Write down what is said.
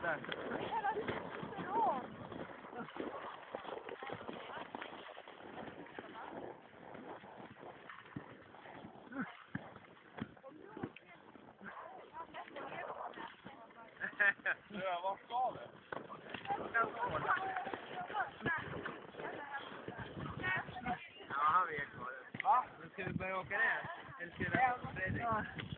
där. Ja, vad ska det? Ja, han vet vad det är. Va? Nu ska vi börja åka ner. Eller ska vi vänta på Fredrik?